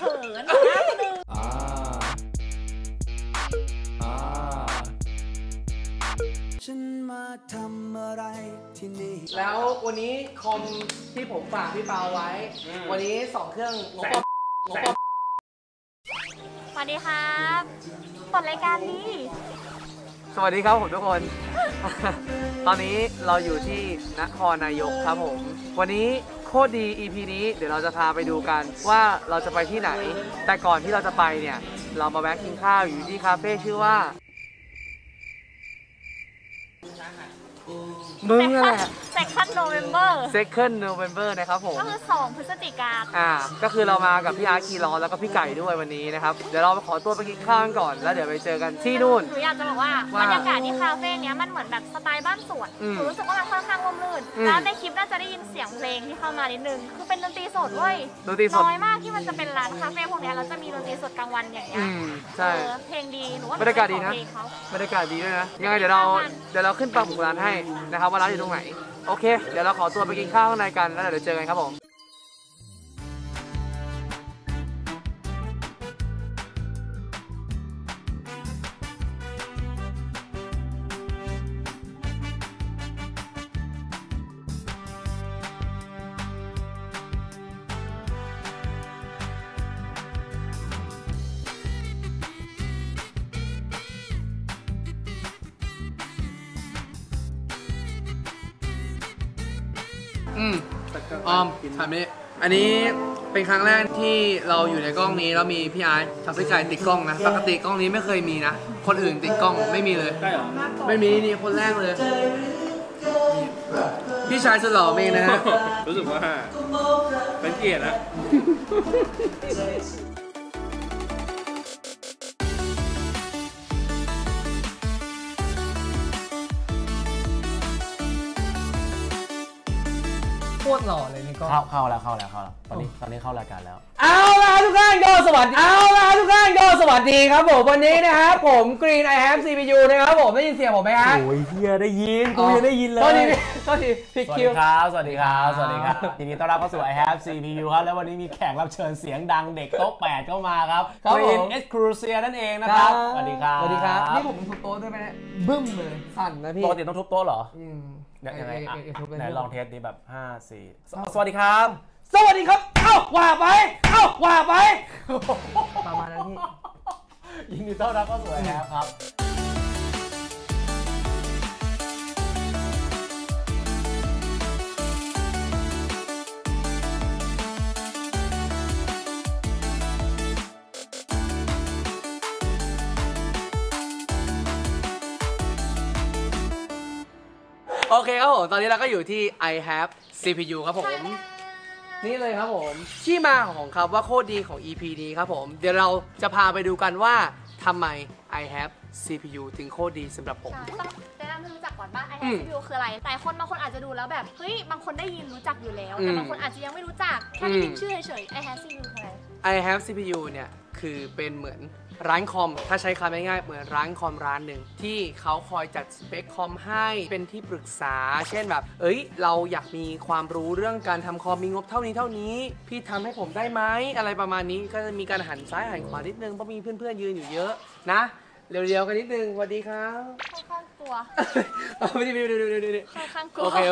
ขินฉันมาทำอะไรที่นี่แล้ววันนี้คอมที่ผมฝากพี่เปาไว้วันนี้2 เครื่องงบสวัสดีครับเปิดรายการนี้สวัสดีครับผมทุกคน ตอนนี้เราอยู่ที่นครนายกครับผมวันนี้โคตรดี EP นี้เดี๋ยวเราจะพาไปดูกันว่าเราจะไปที่ไหนแต่ก่อนที่เราจะไปเนี่ยเรามาแวะกินข้าวอยู่ที่คาเฟ่ชื่อว่ามึงแหละ Second November Second November นะครับผมก็คือ2 พฤศจิกายนก็คือเรามากับพี่อาร์คีร้อนแล้วก็พี่ไก่ด้วยวันนี้นะครับเดี๋ยวเราขอตัวไปกินข้าวกันก่อนแล้วเดี๋ยวไปเจอกันที่นู่นหนูอยากจะบอกว่าบรรยากาศที่คาเฟ่เนี้ยมันเหมือนแบบสไตล์บ้านสวนหนูรู้สึกว่ามันค่อนข้างร่มรื่นแล้วในคลิปน่าจะได้ยินเสียงเพลงที่เข้ามานิดนึงคือเป็นดนตรีสดเว้ยน้อยมากที่มันจะเป็นร้านคาเฟ่พวกนี้แล้วจะมีดนตรีสดกลางวันอย่างเงี้ยใช่เพลงดีหนูว่าบรรยากาศดีนะบรรยากาศดีด้วยนะยังไงเดี๋ยวเราขึ้นปักหมุดร้านให้นะครับว่าร้านอยู่ตรงไหนโอเคเดี๋ยวเราขอตัวไปกินข้าวข้างในกันแล้วเดี๋ยวเจอกันครับผมออมถามนี้อันนี้เป็นครั้งแรกที่เราอยู่ในกล้องนี้แล้วมีพี่อาร์ตกับพี่ไก่ติดกล้องนะปกติกล้องนี้ไม่เคยมีนะคนอื่นติดกล้องไม่มีเลยไม่มีนี่คนแรกเลยพี่ชายสุดหล่อเองนะฮะรู้สึกว่าเป็นเกียรตินะโคตรหล่อเลยนี่ก็เข้าแล้วตอนนี้เข้ารายการแล้วเอาล่ะทุกท่านก็สวัสดีครับผมวันนี้นะครับผม Green I Have CPU นะครับผมได้ยินเสียงผมไหมฮะโอ้ยเฮียได้ยินกูยังได้ยินเลยก็ทีผิดคิวสวัสดีครับทีนี้ต้อนรับเข้าสู่ I Have CPU ครับแล้ววันนี้มีแขกรับเชิญเสียงดังเด็กโต๊ะ8เข้ามาครับ Green Exclusive นั่นเองนะครับสวัสดีครับนี่ผมทุบโต๊ะด้วยไหมบึ้มเลยสั่นนะพี่ปกติต้องทุบโต๊ะเหรอยังไงไหนลองเทสดีแบบ5 4สวัสดีครับเอ้าว่าไปประมาณนั้นพี่ยินดีต้อนรับเข้าสู่แอปครับโอเคครับผมตอนนี้เราก็อยู่ที่ I Have CPU ครับผมนี่เลยครับผมที่มาของคำว่าโคตรดีของ EP นี้ครับผมเดี๋ยวเราจะพาไปดูกันว่าทำไม I Have CPU ถึงโคตรดีสำหรับผมต้องแนะนำให้รู้จักก่อนว่า I Have CPU คืออะไรแต่บางคนอาจจะดูแล้วแบบเฮ้ยบางคนได้ยินรู้จักอยู่แล้วแต่บางคนอาจจะยังไม่รู้จักแค่ได้ยินชื่อเฉยๆ I Have CPU คืออะไร I Have CPU เนี่ยคือเป็นเหมือนร้านคอมถ้าใช้คำง่ายๆเหมือนร้านคอมร้านหนึ่งที่เขาคอยจัดสเปคคอมให้เป็นที่ปรึกษาเช่นแบบเราอยากมีความรู้เรื่องการทำคอมมีงบเท่านี้พี่ทำให้ผมได้ไหมอะไรประมาณนี้ก็จะมีการหันซ้ายหันขวานิดนึงเพราะมีเพื่อนๆยืนอยู่เยอะนะเร็วๆกันนิดนึงสวัสดีครับค่อนข้างกลัวไม่ได้ค่อนข้างกลัวโอเค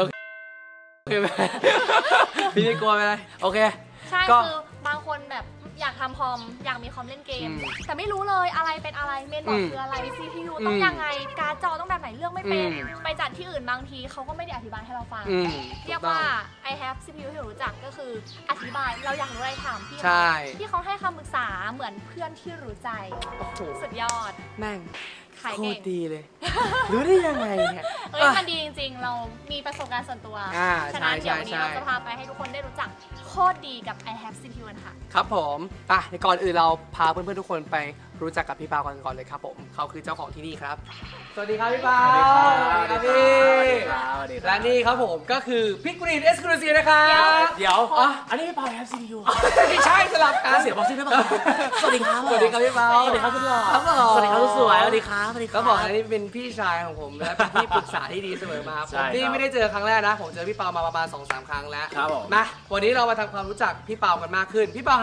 พี่ไม่กลัวอะไรโอเคใช่คือบางคนแบบอยากทำคอมอยากมีคอมเล่นเกมแต่ไม่รู้เลยอะไรเป็นอะไรเมนบอร์ดคืออะไร CPU ต้องยังไงการ์ดจอต้องแบบไหนเลือกไม่เป็นไปจัดที่อื่นบางทีเขาก็ไม่ได้อธิบายให้เราฟังเรียกว่า I Have CPU ที่รู้จักก็คืออธิบายเราอยากรู้อะไรถามพี่ที่เขาให้คำปรึกษาเหมือนเพื่อนที่รู้ใจสุดยอดแม่งโคตรดีเลยรู้ได้ยังไงเนี่ยมันดีจริงๆเรามีประสบการณ์ส่วนตัวฉะนั้นเดี๋ยววันนี้เราจะพาไปให้ทุกคนได้รู้จักโคตรดีกับ I Have CPU ค่ะครับผมก่อนอื่นเราพาเพื่อนๆทุกคนไปรู้จักกับพี่เปาก่อนเลยครับผมเขาคือเจ้าของที่นี่ครับสวัสดีครับพี่เปาสวัสดีครับพี่และนี่ครับผมก็คือพี่กรีน Exclusive นะครับเดี๋ยวอันนี้พี่เปา Have CPU ไม่ใช่สลับกันเสียบอกซิไม่บอกสวัสดีครับพี่เปาสวัสดีครับคุณหล่อสวัสดีครับสวยสวัสดีครับก็บอกอันนี้เป็นพี่ชายของผมและเป็นที่ปรึกษาที่ดีเสมอมาผมที่ไม่ได้เจอครั้งแรกนะผมเจอพี่เปามาประมาณ 2-3 ครั้งแล้วนะวันนี้เรามาทำความรู้จักพี่เปากันมากขึ้นพี่เปาครับ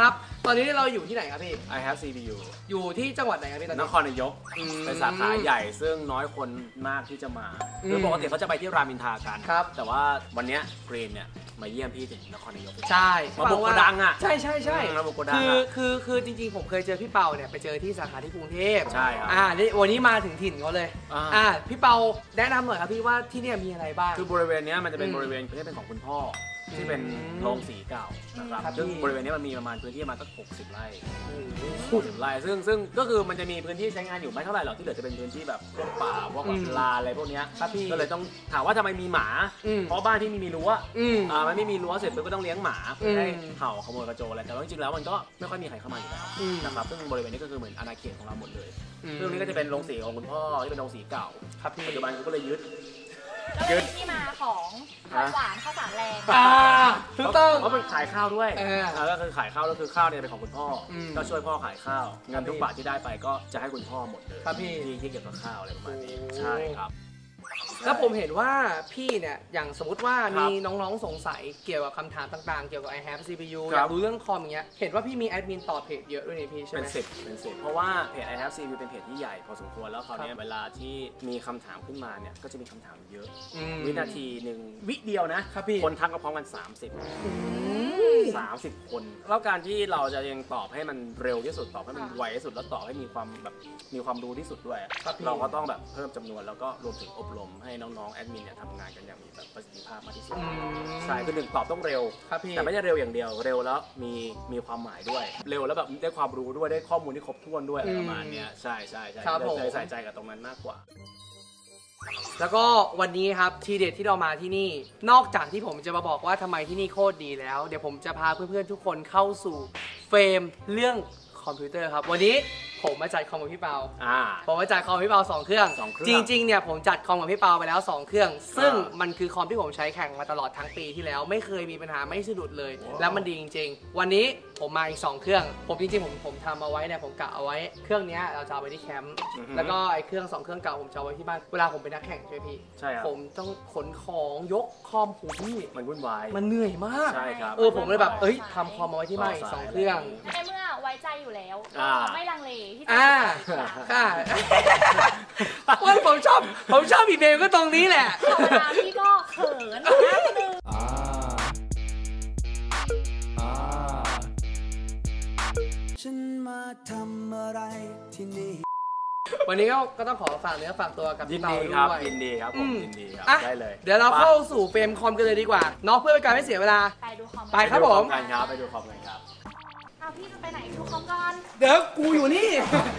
ตอนนี้เราอยู่ที่ไหนครับพี่ I have CPU อยู่ที่จังหวัดไหนครับพี่ตอนนนี้ครนายกเป็นสาขาใหญ่ซึ่งน้อยคนมากที่จะมาคือปกติเขาจะไปที่รามอินทรากันครับแต่ว่าวันเนี้ยกรีนเนี่ยมาเยี่ยมพี่ถึงนครนายกใช่มาบุกโกดังอ่ะใช่ใช่ใช่มาบุกโกดังคือจริงๆผมเคยเจอพี่เปาเนี่ยไปเจอที่สาขาที่กรุงเทพใช่ครับนี่วันนี้มาถึงถิ่นเขาเลย พี่เปาแนะนำหน่อยครับพี่ว่าที่เนี่ยมีอะไรบ้างคือบริเวณเนี้ยมันจะเป็นบริเวณที่เป็นของคุณพ่อที่เป็นโรงสีเก่านะครับครับซึ่งพี่บริเวณนี้มันมีประมาณพื้นที่ประมาณสัก60 ไร่60 ไร่ซึ่งก็คือมันจะมีพื้นที่ใช้งานอยู่ไม่เท่าไหร่หรอกที่เหลือจะเป็นพื้นที่แบบพวกป่าพวกแบบลาอะไรพวกเนี้ยครับพี่ก็เลยต้องถามว่าทำไมมีหมา เพราะบ้านที่มีรั้วมันไม่มีรั้วเสร็จปุ๊บก็ต้องเลี้ยงหมาเพื่อให้เห่าขโมยกระโจนอะไรแต่ว่าจริงๆแล้วมันก็ไม่ค่อยมีใครเข้ามาอยู่แล้วนะครับซึ่งบริเวณนี้ก็คือเหมือนอาณาเขตของเราหมดเลยซึ่งนี้ก็จะเป็นโรงสีของคุณพ่อที่เป็นโรงสีเก่าครับพี่ปัจจุบันก็เลยยึดแล้วเป็นที่มาของข้าวหวานข้าวสารแรงถูกต้องเพราะมันขายข้าวด้วยแล้วก็คือขายข้าวแล้วคือข้าวเนี่ยเป็นของคุณพ่ออมก็ช่วยพ่อขายข้าวเงินทุกบาทที่ได้ไปก็จะให้คุณพ่อหมดเลยครับพี่ที่เกี่ยวกับข้าวอะไรประมาณนี้โอ้ใช่ครับแล้วผมเห็นว่าพี่เนี่ยอย่างสมมติว่าครัมีบน้องๆสงสัยเกี่ยวกับคำถามต่างๆ เกี่ยวกับ I have CPU คอรับยากรู้เรื่องคอมอย่างเงี้ยเห็นว่าพี่มีแอดมินตอบเพจเยอะด้วยนี่พี่ใช่ไหเป็มน10เพราะว่าเพจ I have CPU เป็นเพจที่ใหญ่พอสมควรแล้วคราวนี้เวลาที่มีคำถามขึ้นมาเนี่ยก็จะมีคำถามเยอะ วินาทีหนึ่งวิเดียวนะครับพี่คนทักก็พร้อมกัน30 คนแล้วการที่เราจะยังตอบให้มันเร็วที่สุดตอบให้มันไวที่สุดแล้วตอบให้มีความรู้ที่สุดด้วยครับพี่เราก็ต้องแบบเพิ่มจำนวนแล้วก็รวมถึงอบรมให้น้องๆแอดมินเนี่ยทำงานกันอย่างมีแบบประสิทธิภาพมากที่สุดใช่คือหนึ่งตอบต้องเร็วครับพี่แต่ไม่ใช่เร็วอย่างเดียวเร็วแล้วมีความหมายด้วย เร็วแล้วแบบได้ความรู้ด้วยได้ข้อมูลที่ครบถ้วนด้วยอะไรประมาณเนี้ยใช่ครับผมเลยใส่ใจกับตรงนั้นมากกว่าแล้วก็วันนี้ครับทีเด็ดที่เรามาที่นี่ นอกจากที่ผมจะมาบอกว่าทำไมที่นี่โคตรดีแล้ว เดี๋ยวผมจะพาเพื่อนๆทุกคนเข้าสู่เฟรมเรื่องคอมพิวเตอร์ครับวันนี้ผมมาจัดคอมกับพี่เปาผมมาจัดคอมกับพี่เปา2 เครื่อง จริงๆเนี่ยผมจัดคอมกับพี่เปาไปแล้ว2 เครื่อง ซึ่งมันคือคอมที่ผมใช้แข่งมาตลอดทั้งปีที่แล้วไม่เคยมีปัญหาไม่สะดุดเลย แล้วมันดีจริงๆวันนี้ผมมาอีก2 เครื่องผมจริงๆผมทำเอาไว้เนี่ยผมกะเอาไว้เครื่องนี้เราจะเอาไปที่แคมป์แล้วก็ไอ้เครื่อง2 เครื่องเก่าผมจะเอาไว้ที่บ้านเวลาผมเป็นนักแข่งใช่ไหมพี่ใช่ครับผมต้องขนของยกคอมผมพี่มันวุ่นวายมันเหนื่อยมากใช่ครับผมเลยแบบทำคอมเอาไว้ที่บ้านอีก2 เครื่องในเมื่อไว้ใจอยู่แล้ว ไม่ลังเลที่จะค่ะว่าผมชอบอีเมลก็ตรงนี้แหละธรรมดาพี่ก็เขินนะนึงฉันมาทำอะไรที่นี่วันนี้ก็ต้องขอฝากเนื้อฝากตัวกับยิพี่นเปาดีด้ครับวยยินดีครับผมยินดีครับอ่ะได้เลยเดี๋ยวเราเข้าสู่เฟรมคอมกันเลยดีกว่าเนาะเพื่อเป็นการไม่เสียเวลาไปดูคอมไปครับผมไปดูคอมกันครับเอาพี่จะไปไหนดูคอมก่อนเดี๋ยวกูอยู่นี่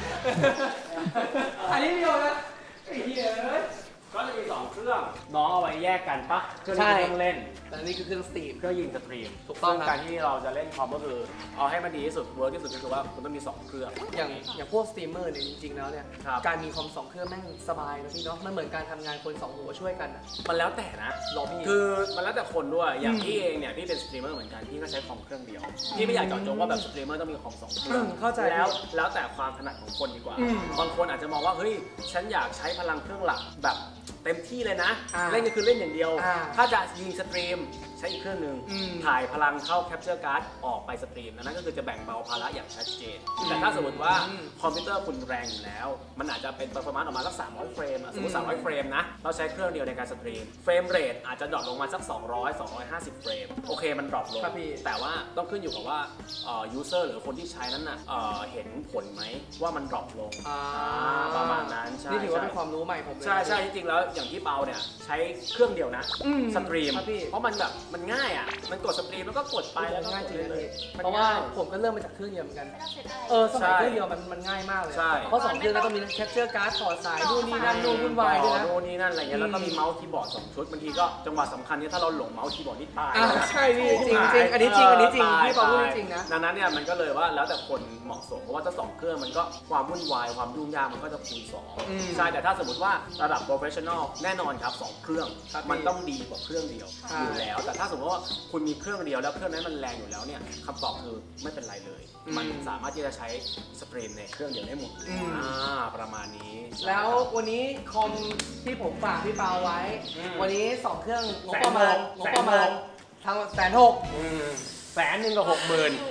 อันนี้ไม่โยนนะไอ้เหี้ยเอ้ยก็จะมี2 เครื่องน้องเอาไว้แยกกันปะเครื่องนี้เป็นเครื่องเล่นแต่นี่คือเครื่องสตรีมเครื่องยิงสตรีมถูกต้องครับซึ่การที่เราจะเล่นคอมก็คือเอาให้มันดีที่สุดเวิร์กที่สุดก็คือว่าคุณต้องมี2 เครื่องอย่างพวกสตรีมเมอร์เนี่ยจริงๆแล้วเนี่ยครับการมีคอม2 เครื่องแม่งสบายนะพี่เนาะมันเหมือนการทำงานคน2 หัวช่วยกันอะมันแล้วแต่นะหรอพี่คือมันแล้วแต่คนด้วยอย่างพี่เองเนี่ยพี่เป็นสตรีมเมอร์เหมือนกันพี่ก็ใช้คอมเครื่องเดียวพี่ไม่อยากเจาะจงว่าแบบสตรีมเมอร์ต้องมีคอม2 เครื่องเข้าใจแล้วแต่ความถนัดของคนดีกว่าอืมบางคนอาจจะมองว่าเฮ้ยฉันอยากใช้พลังเครื่องหลักแบบเต็มที่เลยนะ เล่นก็คือเล่นอย่างเดียว ถ้าจะยิงสตรีมใช้อีกเครื่องหนึ่งถ่ายพลังเข้าแคปเจอร์การ์ดออกไปสตรีมนั่นก็คือจะแบ่งเบาภาระอย่างชัดเจน แต่ถ้าสมมติว่าคอมพิวเตอร์คุณแรงอยู่แล้ว มันอาจจะเป็น performance ออกมาสัก300 เฟรมสมมติ300 เฟรมนะเราใช้เครื่องเดียวในการสตรีมเฟรมเรทอาจจะดรอปลงมาสัก250 เฟรมโอเคมันดรอปลงครับพี่แต่ว่าต้องขึ้นอยู่กับว่าuser หรือคนที่ใช้นั้นน่ะเห็นผลไหมว่ามันดรอปลงประมาณนั้นใช่นี่ถือว่าเป็นความรู้ใหม่ผมเลยใช่จริงๆแล้วอย่างที่เปาเนี่ยใช้เครื่องเดียวนะสตรีมครับพี่เพราะมันแบบมันง่ายอ่ะมันกดสตรีมแล้วก็กดไปแล้วก็ง่ายจริงเลเลยยเพราะว่าผมก็เริ่มมาจากเครื่องเดียวเหมือนกันไม่ต้องเสร็จอะไรสมัยเครื่องเดียวมันง่ายมากเลยใช่เพราะ2 เครื่องแล้วก็มีแคปเจอร์การ์ดถอดสายนู่นนี่นั่นนู่นวุ่นวายด้วยนะโน่นนี่นั่นอะไรเงี้ยแล้วก็มีเมาส์คีย์บอร์ด2 ชุดบางทีก็จังหวะสำคัญเนี่ยถ้าเราหลงเมาส์คีย์บอร์ดนี่ตายใช่พี่จริงอันนี้จริงพี่เปาพูดจริงนะดังนั้นเนี่ยมันก็เลยว่าแล้วแต่คนเหมาะสมเพราะว่าถ้า2 เครื่องมันก็ความวุ่นวายความยุ่งยากมันก็จะคูณ2ใช่แต่ถ้าสมมติว่าระดับ professional แน่นอนครับ2 เครื่องมันต้องดีกว่าเครื่องเดียวอยู่แล้วแต่ถ้าสมมติว่าคุณมีเครื่องเดียวแล้วเครื่องนั้นมันแรงอยู่แล้วเนี่ยคำตอบคือไม่เป็นไรเลย มันสามารถที่จะใช้สตรีมในเครื่องเดียวได้หมดประมาณนี้แล้ววันนี้คอมที่ผมฝากพี่เปาไว้ วันนี้2 เครื่องงบประมาณทั้ง160,000 1,000,000กับ60,000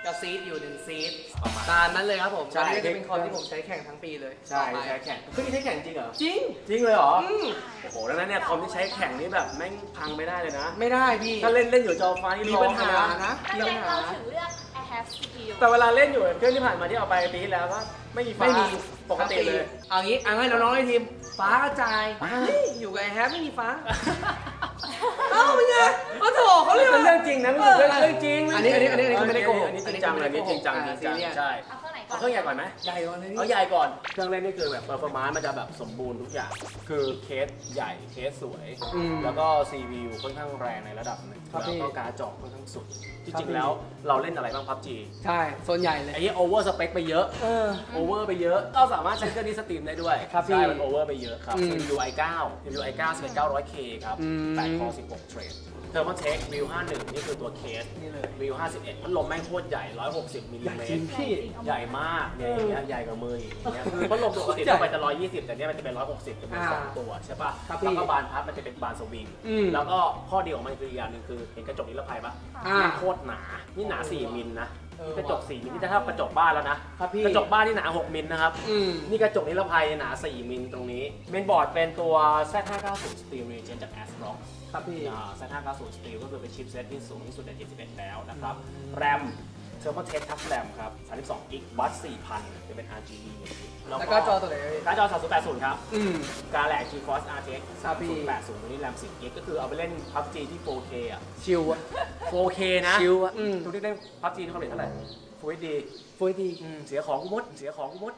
กับซีดอยู่1ซีดประมาณตามนั้นเลยครับผมใช่อันนี้ก็จะเป็นคอมที่ผมใช้แข่งทั้งปีเลยใช่ต่อไปใช้แข่งคือนี่ใช้แข่งจริงเหรอจริงจริงเลยเหรอโอ้โหดังนั้นเนี่ยคอมที่ใช้แข่งนี่แบบแม่งพังไม่ได้เลยนะไม่ได้พี่ถ้าเล่นอยู่จอฟ้านี่มีปัญหาร้องเลยนะไม่งั้นเราถึงเลือก I have CPU แต่เวลาเล่นอยู่เครื่องที่ผ่านมาที่เอาไปปีที่แล้วก็ไม่มีฟ้าไม่มีปกติเลยเอางี้เอาให้น้องๆในทีมฟ้ากระจายเฮ้ยอยู่กับไอแฮปไม่มีฟ้า เอ้าเป็นไงเอาโถเขาเรียกเป็นว่าเรื่องจริงนะมันเป็นเรื่องจริงอันนี้ไม่ได้โกหกอันนี้จริงจังเลยอันนี้จริงจังจริงจังใช่เอาเครื่องไหนก่อนเอาเครื่องใหญ่ก่อนไหมใหญ่กว่านี้เอาใหญ่ก่อนเครื่องเล่นนี่คือแบบเปอร์ฟอร์มานซ์มันจะแบบสมบูรณ์ทุกอย่างคือเคสใหญ่เคสสวย แล้วก็ CPU ค่อนข้างแรงในระดับหนึ่งครับแล้วพี่ก็การ์ดจอค่อนข้างสุดที่ครับจริงพี่แล้วเราเล่นอะไรบ้าง PUBG ใช่ส่วนใหญ่เลยไอ้ที่โอเวอร์สเปคไปเยอะโอเวอร์ไปเยอะก็สามารถใช้เครื่องนี้สตรีมได้ด้วยครับพี่ใช่มันโอเวอร์ไปเยอะครับอืม CPU i9 CPU i9 900K ครับอืม 8 core 16 เทรดเทอร์โมเทค View 51นี่คือตัวเคสนี่เลย View 51พัดลมแม่งโคตรใหญ่ 160 มิลลิเมตจริรงพี่ใหญ่มากเนี่ยอย่างเงี้ยใหญ่กว่ามืออีกอย่างเงี้ยคือพัดลมปกติทั่วไปจะ120 แต่เนี่ยมันจะเป็น160จะเป็นสองตัวใช่ป่ะครับพี่แล้วก็บานพับมันจะเป็นบานสวิงอืมแล้วก็ข้อดีของมันคืออีกอย่างหนึ่งคือเห็นกระจกนิรภัยปะอ่ามันโคตรหนา นี่หนา 4 มิลนะเออกระจก 4 มิลนี่จะเท่ากระจกบ้านแล้วนะครับพี่กระจกบ้านนี่หนา 6 มิลนะครับ นี่กระจกนิรภัยหนา 4 มิลตรงนี้ เมนบอร์ดเป็นตัว Z590 Steel Regen จาก ASRock ครับพี่ Z590 Steel ก็คือเป็นชิปเซตที่สูงที่สุดใน 71 แล้วนะครับ แรม Thermaltake Touch RAM ครับ 32 กิกบัส 4,000 จะเป็น RGB แล้วก็จอตัวไหนพี่การ์ดจอ 3080 ครับอืมการแหลก GeForce RTX ครับพี่ 3080 ตัวนี้แรม 10 กิกก็คือเอาไปเล่น PUBG ที่ 4K อ่ะชิวอะ 4K นะชิวอะทุกที่เล่น PUBG เขาเล่นเท่าไหร่ Full HD ฟูดีเสียของกูมด เสียของกูมด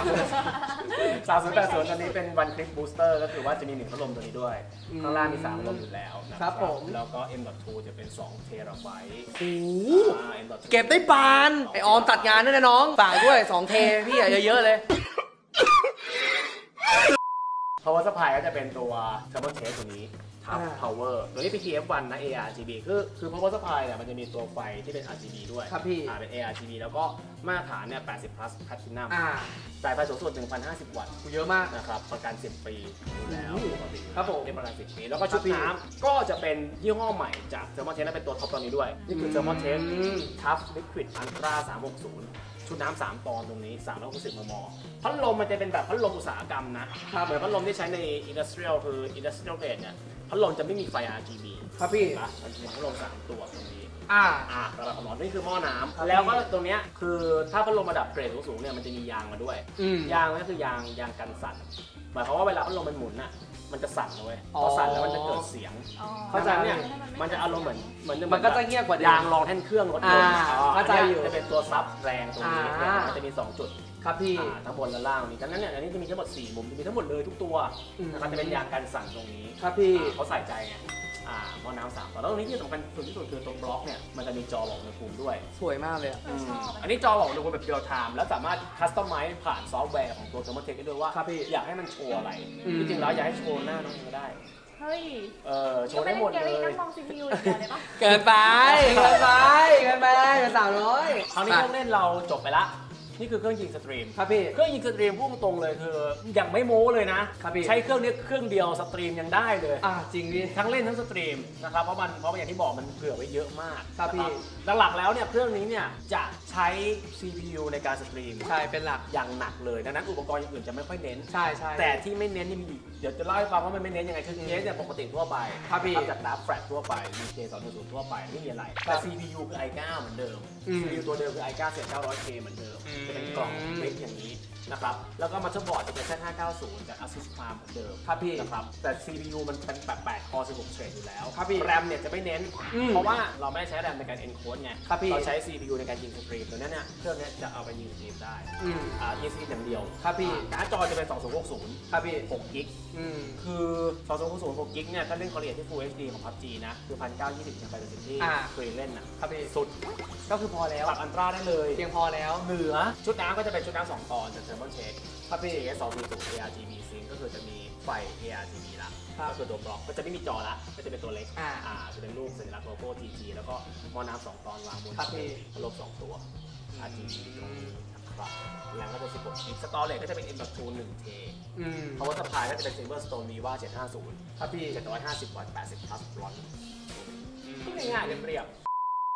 3080 ตอนนี้เป็น One Click Booster ก็คือว่าจะมี1พัดลมตัวนี้ด้วย ข้างล่างมี3พัดลมอยู่แล้วนะครับผมแล้วก็ M.2 จะเป็น2 เทราไบต์โอ้โห M.2 เก็บได้ปาน ไอออมตัดงานด้วยนะน้องฝากด้วย 2 เทพี่อะเยอะๆเลย Power Supply ก็จะเป็นตัว Thermaltake ตัวนี้ทับ Power ตัวนี้เป็น TF1 นะ ARGB คือ Power Supply เนี่ยมันจะมีตัวไฟที่เป็น RGB ด้วยครับพี่เป็น ARGB แล้วก็มาตรฐานเนี่ย80 plus Platinum อ่าจ่ายไฟสูงสุด 1,050 วัตต์เยอะมากนะครับประกัน 10 ปีอยู่แล้วโอ้โหปกติครับผมได้ประกัน 10 ปี แล้วก็ชุดครับพี่น้ำก็จะเป็นยี่ห้อใหม่จาก Thermaltake และเป็นตัวท็อปตอนนี้ด้วย นี่คือ Thermaltake Tough Liquid Ultra 360 ชุดน้ำ3 ตอนตรงนี้360 มม. พัดลมมันจะเป็นแบบพัดลมอุตสาหกรรมนะ เหมือนพัดลมที่ใช้ใน Industrial คือ Industrial grade เนี่ยพัดลมจะไม่มีไฟ RGB ครับพี่นะมันจะมีพัดลม3 ตัวตรงนี้อ่าสำหรับความร้อนนี่คือหม้อน้ครับำแล้วก็ตรงเนี้ยคือถ้าพัดลมระดับเกรดสูงๆเนี่ยมันจะมียางมาด้วย ยางนั่นก็คือยางกันสั่นหมายความว่าเวลาพัดลมมันหมุนน่ะมันจะสั่นเลยอ๋อพอสั่นแล้วมันจะเกิดเสียงอ๋อเข้าใจเนี่ยมันจะอารมณ์เหมือนมันก็จะเงียบกว่าเดิมยางรองแท่นเครื่องรถยนต์เข้าใจอยู่จะเป็นตัวซับแรงตรงนี้อ่ามันจะมี2 จุดครับพี่ทั้งบนและล่างนี้ดังนั้นเนี่ยอันนี้จะมีทั้งหมด4 มุมจะมีทั้งหมดเลยทุกตัว นะครับจะเป็นยางกันสั่นตรงนี้ครับพี่เขาใส่ใจไงหม้อน้ำ3 ตัวแล้วตรงนี้ที่สำคัญสุดที่สุดคือตรงบล็อกเนี่ยมันจะมีจอบอกอุณหภูมิด้วยสวยมากเลยอะชอบอันนี้จอบอกอุณหภูมิแบบเรียลไทม์แล้วสามารถคัสตอมไมซ์ผ่านซอฟต์แวร์ของตัว Thermaltake ได้ด้วยว่าครับพี่อยากให้มันโชว์อะไรอืมจริงๆแล้วอยากให้โชว์หน้าน้องเองก็ได้เฮ้ยโชว์ได้หมดเลยนั่งมอง CPU อย่างเดียวเลยปะเกินไปเกินไปเกินไปเป็นสาวน้อยคราวนี้เครื่องเล่นเราจบไปละ นี่คือเครื่องยิงสตรีมครับพี่เครื่องยิงสตรีมพูดตรงๆเลยคือยังไม่โม้เลยนะครับพี่ใช้เครื่องนี้เครื่องเดียวสตรีมยังได้เลยจริงพี่ทั้งเล่นทั้งสตรีมนะครับเพราะอย่างที่บอกมันเผื่อไว้เยอะมากครับพี่หลักๆแล้วเนี่ยเครื่องนี้เนี่ยจะใช้ CPU ในการสตรีมใช่เป็นหลักอย่างหนักเลยดังนั้นอุปกรณ์อย่างอื่นจะไม่ค่อยเน้นใช่ใช่แต่ที่ไม่เน้นนี่มีอีกเดี๋ยวจะเล่าให้ฟังว่ามันไม่เน้นยังไงคือเคสเนี่ยปกติทั่วไปครับพี่ทำจากดาร์ฟแฟลชทั่วไป DK 210ทั่วไปไม่มีอะไรครัแต่บ CPU คือ i9 เหมือนเดิมอืม CPU ตัวเดิมคือ i9 เสีย 900K เหมือนเดิมจะเป็นกล่องเล็กอย่างนี้นะครับแล้วก็มาเตอร์บอร์ดจะเป็น Z590 จาก Asus Prime เหมือนเดิมครับพี่นะครับแต่ CPU มันเป็นแบบ8 core 16 เทรดอยู่แล้วครับพี่แรมเนี่ยจะไม่เน้น เพราะว่าเราไม่ได้ใช้แรมในการ encode ไงครับพี่เราใช้ CPU ในการยิงสตรีมตัวเนี้ยเนี่ยเครื่องเนี้ยจะเอาไปยิงสตรีมได้ ยิงสตรีมอย่างเดียวครับพี่การ์ดจอจะเป็น 2060 ครับพี่ 6 กิก คือ 2060 6 กิกเนี่ย ถ้าเล่นคอร์เรียที่ Full HD ของ PUBG นะ คือ 1920ยังไปเป็นที่เคยเล่นนะครับพี่สุดก็คือพอแล้วปรับอันตราได้เลยเพียงพอแล้วเหนือชุดน้ำก็จะเป็นชุดน้ำ2 ตอนจาก Thermaltake ครับพี่ AS 240 ARGB Sync ก็คือจะมีไฟ ARGB ละครับก็คือตัวบล็อกก็จะไม่มีจอละก็จะเป็นตัวเล็กอ่าจะเป็นรูปสัญลักษณ์โลโก้ GG แล้วก็หม้อน้ำ2 ตอนวางบนครับพี่พัดลม2 ตัว RGB ตรงนี้นะครับแรงก็จะ16กิกสตอเรจก็จะเป็น M.2 1T Power Supply ก็จะเป็น Silverstone Viva 750 ครับพี่ 750 วัตต์ 80 plus ร้อนง่ายๆเรียบ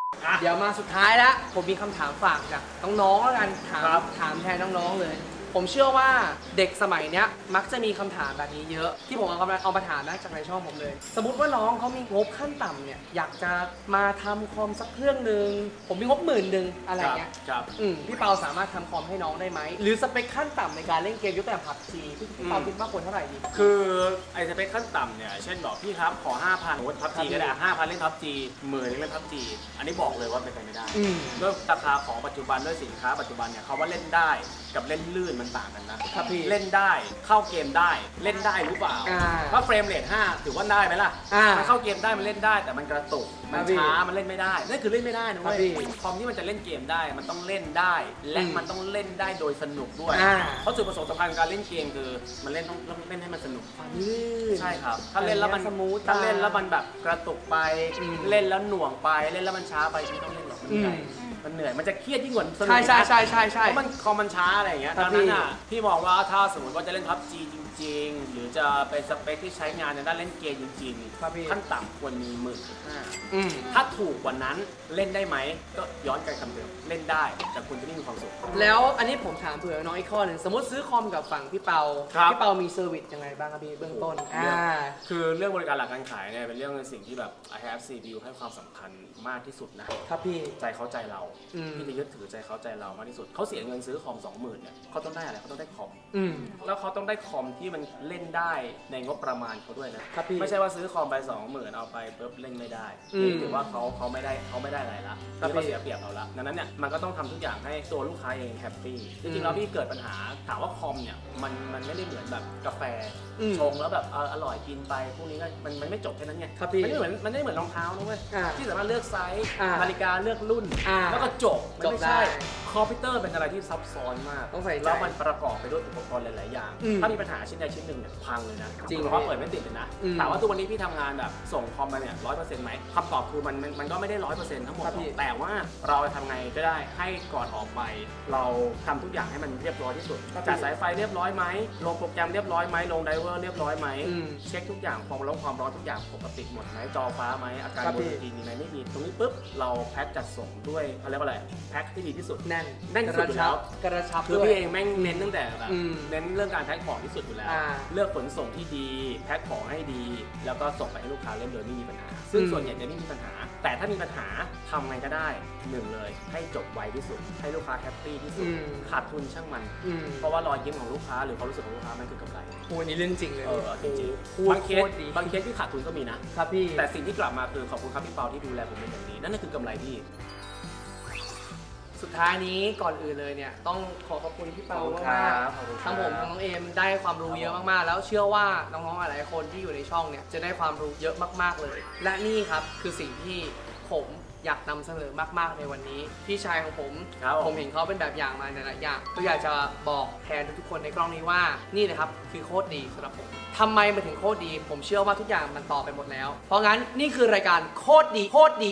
เดี๋ยวมาสุดท้ายแล้วผมมีคำถามฝากจากน้องๆแล้วกันครับถามแทนน้องๆเลย ผมเชื่อว่าเด็กสมัยเนี้ยมักจะมีคำถามแบบนี้เยอะที่ผมเอามาถามนะจากในช่องผมเลย สมมติว่าน้องเขามีงบขั้นต่ำเนี่ยอยากจะมาทำคอมสักเครื่องหนึ่งผมมีงบ10,000อะไรเงี้ยครับพี่เปาสามารถทำคอมให้น้องได้ไหมหรือสเปคขั้นต่ำในการเล่นเกมยกตัวอย่าง PUBG พี่เปาคิดว่าควรเท่าไหร่ดีคือไอ้สเปคขั้นต่ำเนี่ยเช่นบอกพี่ครับขอ 5,000โอ้พับจีก็ได้ 5,000 เล่นพับจี10,000เล่นพับจีอันนี้บอกเลยว่าเป็นไปไม่ได้ด้วยราคาของปัจจุบันด้วยสินค้าปัจจุบันเนี่ยเขาว่าเล่นได้กับเล่นลื่นมันต่างกันนะครับพี่เล่นได้เข้าเกมได้เล่นได้หรือเปล่าถ้าเฟรมเรท5ถือว่าได้ไหมล่ะมันเข้าเกมได้มันเล่นได้แต่มันกระตุกมันช้ามันเล่นไม่ได้นั่นคือเล่นไม่ได้นะเว้ยคอมที่มันจะเล่นเกมได้มันต้องเล่นได้และมันต้องเล่นได้โดยสนุกด้วยเพราะจุดประสงค์สำคัญของการเล่นเกมคือมันเล่นต้องเล่นให้มันสนุกใช่ครับถ้าเล่นแล้วมันถ้าเล่นแล้วมันแบบกระตุกไปเล่นแล้วหน่วงไปเล่นแล้วมันช้าไปไม่ต้องเล่นหรอกมันเหนื่อยมันจะเครียดยิ่งกว่าสนุกใช่เพราะมันคอมมันช้าอะไรอย่างเงี้ยดังนั้นอ่ะพี่มองว่าถ้าสมมติว่าจะเล่นพับจีจริงๆหรือจะเป็นสเปคที่ใช้งานในด้านเล่นเกมจริงๆขั้นต่ำควรมี15,000ถ้าถูกกว่านั้นเล่นได้ไหมก็ย้อนกลับคำเดิมเล่นได้แต่คุณจะไม่มีความสุขแล้วอันนี้ผมถามเผื่อน้องอีกข้อหนึ่งสมมติซื้อคอมกับฝั่งพี่เปามีเซอร์วิสยังไงบ้างครับพี่เบื้องต้นคือเรื่องบริการหลักการขายเนี่ยเป็นเรื่องสิ่งที่แบบ I have CPU ให้ความสำคัญมากที่สุดนะครับพี่ใจเขาใจเราพี่จะยึดถือใจเขาใจเรามากที่สุดเขาเสียเงินซื้อคอม 20,000เนี่ยเขาต้องได้อะไรเขาต้องได้คอมแล้วเขาต้องได้คอมที่มันเล่นได้ในงบประมาณเขาด้วยนะไม่ใช่ว่าซื้อคอมไป 20,000เอาไปปุ๊บเล่นไม่ได้นี่ถือว่าเขาไม่ได้อะไรละเขาเสียเปรียบเราละดังนั้นเนี่ยมันก็ต้องทำทุกอย่างให้ตัวลูกค้าเองแฮปปี้จริงๆแล้วพี่เกิดปัญหาถามว่าคอมเนี่ยมันไม่ได้เหมือนแบบกาแฟชงแล้วแบบอร่อยกินไปพวกนี้ก็มันไม่จบแค่นั้นไงมันไม่เหมือนรองเท้านะเว้ยที่สามารถเลือกไซส์นาฬิกาเลือกรุ่นแล้วก็จบไม่ใช่คอมพิวเตอร์เป็นอะไรที่ซับซ้อนมากแล้วมันประกอบไปด้วยอุปกรณ์หลายๆอย่างถ้ามีปัญหาชิ้นใดชิ้นหนึ่งเนี่ยพังเลยนะจริงเพราะเปิดไม่ติดเลยนะถามว่าทุกวันนี้พี่ทำงานแบบส่งคอมมาเนี่ย100%ไหมคำตอบคือมันก็ไม่ได้100%ทั้งหมดแต่ว่าเราทำไงก็ได้ให้ก่อนออกไปเราทำทุกอย่างให้มันเรียบร้อยที่สุดจัดสายไฟเรียบร้อยไหมลงโปรแกรมเรียบร้อยไหมลงไดเวอร์เรียบร้อยไหมเช็คทุกอย่างความร้อนทุกอย่างปกติหมดไหมจอฟ้าไหมอาการบนทีมีไหมไม่มีตรงนี้ปุ๊บเราแพ็คจัดส่งด้วยเขาเรียกว่าอะไรแพ็คที่ดีที่สุดแน่นที่สุดอยู่แล้วกระชับคือพี่เองแม่งเน้นตั้งแต่แบบเน้นเรื่องการแพ็คของที่สุดอยู่แล้วเลือกขนส่งที่ดีแพ็คของให้ดีแล้วก็ส่งไปให้ลูกค้าเล่นโดยไม่มีปัญหาซึ่งส่วนใหญ่จะไม่มีปัญหาแต่ถ้ามีปัญหาทำไงก็ได้1เลยให้จบไวที่สุดให้ลูกค้าแฮปปี้ที่สุดขาดทุนช่างมันเพราะว่ารอยยิ้มของลูกค้าหรือความรู้สึกของลูกค้ามันคือกำไรวันนี้เรื่องจริงเลยจริงบางเคสที่ขาดทุนก็มีนะครับพี่แต่สิ่งที่กลับมาคือขอบคุณครับพี่เปาที่ดูแลผมเป็นอย่างดีนั่นคือกำไรที่สุดท้ายนี้ก่อนอื่นเลยเนี่ยต้องขอบคุณพี่เปามากๆทั้งผมทั้งน้องเอมได้ความรู้เยอะมากๆแล้วเชื่อว่าน้องๆหลายคนที่อยู่ในช่องเนี่ยจะได้ความรู้เยอะมากๆเลยและนี่ครับคือสิ่งที่ผมอยากนำเสนอมากๆในวันนี้พี่ชายของผมเห็นเขาเป็นแบบอย่างมาในหลายอย่างก็อยากจะบอกแทนทุกคนในกล้องนี้ว่านี่นะครับคือโคตรดีสำหรับผมทำไมมันถึงโคตรดีผมเชื่อว่าทุกอย่างมันต่อไปหมดแล้วเพราะงั้นนี่คือรายการโคตรดี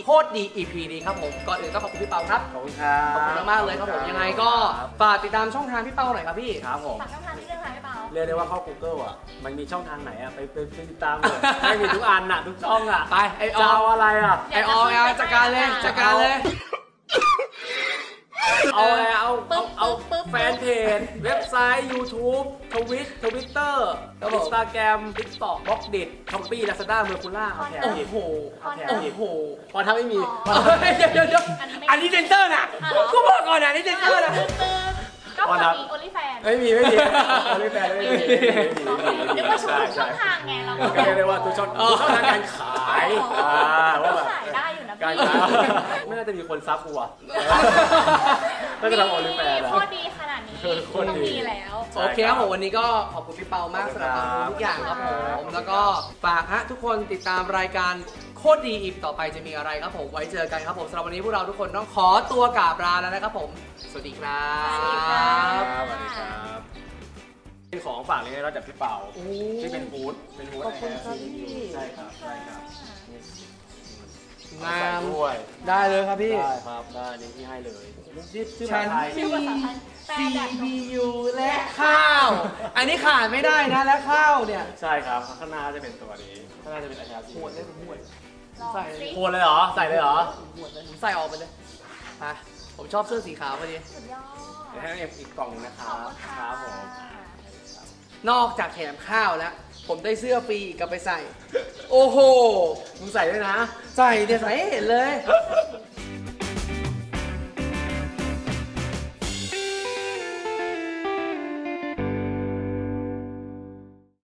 EP นี้ครับผมก่อนอื่นก็ขอบคุณพี่เปาครับขอบคุณครับขอบคุณมากๆเลยครับผมยังไงก็ฝากติดตามช่องทางพี่เปาหน่อยครับพี่ครับผมฝากช่องทางที่เรื่องอะไรพี่เปาเรียกได้ว่าเข้า Google อ่ะมันมีช่องทางไหนอ่ะไปติดตามเลยไม่มีทุกอันน่ะทุกช่องอ่ะไปไออออะไรอ่ะไอออจัดการเลยเอาแฟนเพจเว็บไซต์ YouTube ทวิตเตอร์Instagram TikTok บล็อกเด็ด Shopee Lazada Mercula เอาแถมอีกพอถ้าไม่มีเดี๋ยวอันนี้เซนเซอร์นะกูบอกก่อนนะนี่เซนเซอร์นะก็พอมีโอลิแฟนไม่มีโอลิแฟนไม่มีนึกว่าช่องทางไงเราก็เรียกว่าทุกช่องทางการขายว่าแบบขายได้อยู่นะพี่ไม่น่าจะมีคนซับกูอ่ะน่าจะทำโอลิแฟนโคตรดีขนาดนี้โคตรดีแล้วโอเคครับผมวันนี้ก็ขอบคุณพี่เปามากสำหรับทุกอย่างครับผมแล้วก็ฝากทุกคนติดตามรายการโคตรดีอีกต่อไปจะมีอะไรครับผมไว้เจอกันครับผมสำหรับวันนี้พวกเราทุกคนต้องขอตัวกราบลาแล้วนะครับผมสวัสดีครับสวัสดีครับเป็นของฝากเลยเราจากพี่เปาที่เป็นฮูดขอบคุณครับใช่ครับงามด้วยได้เลยครับพี่ได้ครับได้นี่พี่ให้เลยฉันCPU และข้าวอันนี้ขาดไม่ได้นะและข้าวเนี่ยใช่ครับข้างหน้าจะเป็นตัวนี้ข้างหน้าจะเป็น IRC หมวดเลยหมวดลองใส่เลยสิควรเลยเหรอ ใส่เลยเหรอหมดเลยผมใส่ออกไปเลยอ่ะผมชอบเสื้อสีขาวพอดีสุดยอดเดี๋ยวให้เอ็มอีกกล่องหนึงนะคขรัอบบ คุณค่ะครับผมนอกจากแถมข้าวแล้ว ผมได้เสื้อฟรีอีกกลับไปใส่ โอ้โหมึงใส่ด้วยนะใส่เนี่ยใส่ให้เห็นเลย